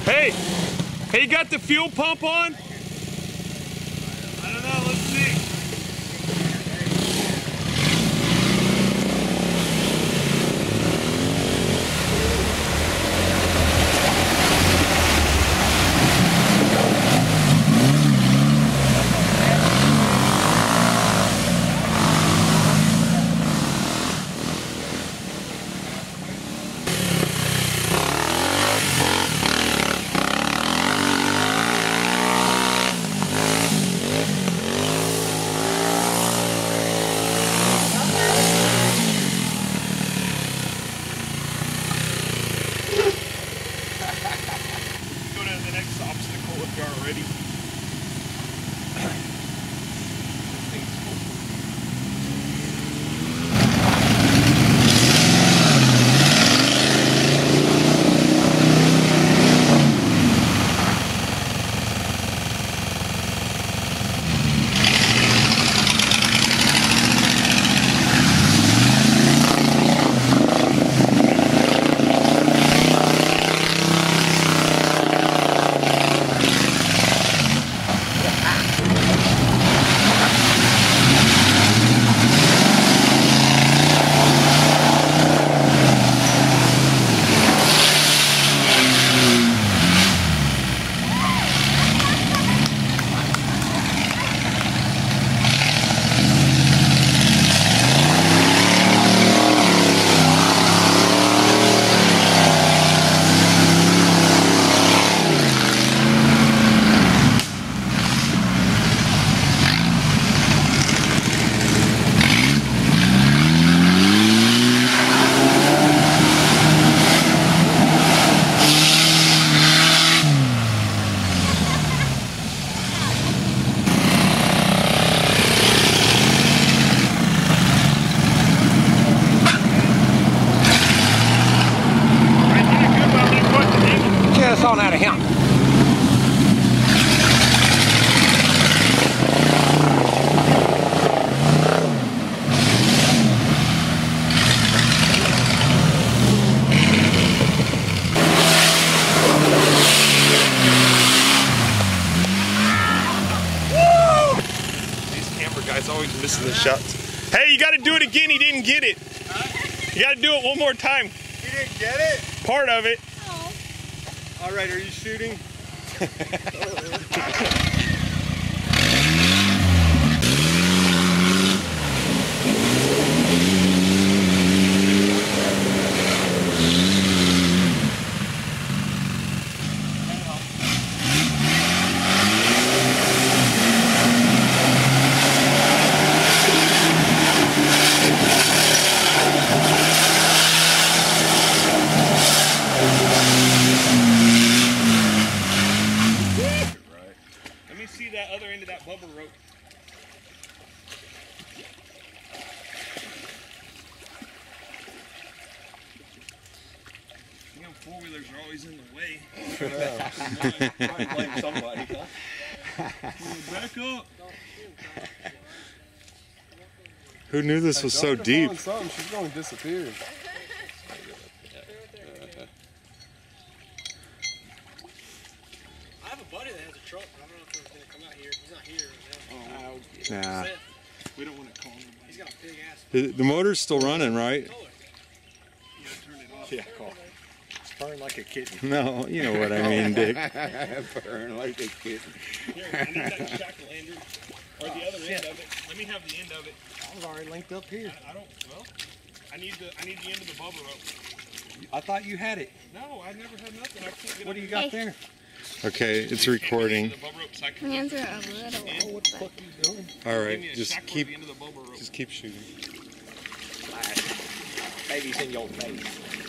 Hey, you got the fuel pump on? I don't know, let's see. Already. On out of him. These camera guys always missing the shots. Hey, you got to do it again. He didn't get it. You got to do it one more time. You didn't get it? Part of it. All right, are you shooting? See that other end of that Bubba rope. You know, four-wheelers are always in the way. Might blame somebody, huh? Back up. Who knew this was so deep? She's going to disappear. I have a buddy that has a truck, but I don't know if he's going to come out here. He's not here right now. Nah. We don't want to call him. He's got a big ass. The motor's still running, right? You gotta turn it off. Yeah, call. It's purring like a kitten. No, you know what I mean, Dick. Purring like a kitten. Here, I need that shackle, Andrew. Or the other end of it. Let me have the end of it. I was already linked up here. I don't, well, I need the end of the Bubba rope. I thought you had it. No, I never had nothing. I can't get What do you got there? Okay, it's recording. Hands are a little old, What the fuck are you doing? All right, just keep shooting. Baby's in your face.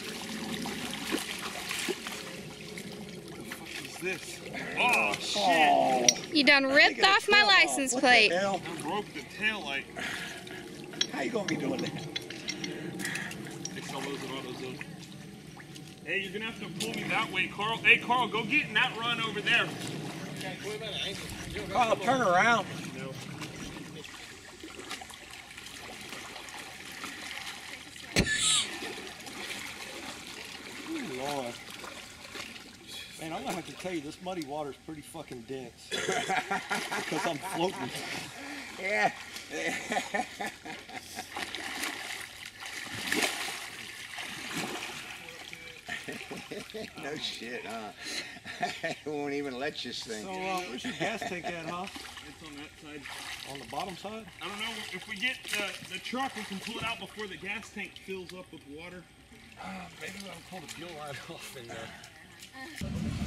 What is this? Oh, shit. You done ripped off my license plate. I broke the tail light. How you gonna be doing that? Hey, you're gonna have to pull me that way, Carl. Hey, Carl, go get in that run over there. Carl, turn around. No. Lord. Man, I'm gonna have to tell you, this muddy water's pretty fucking dense. Because I'm floating. Yeah. No shit, huh? It won't even let you sink. So, where's your gas tank at, huh? It's on that side. On the bottom side? I don't know. If we get the truck, we can pull it out before the gas tank fills up with water. Maybe I'll pull the fuel line off and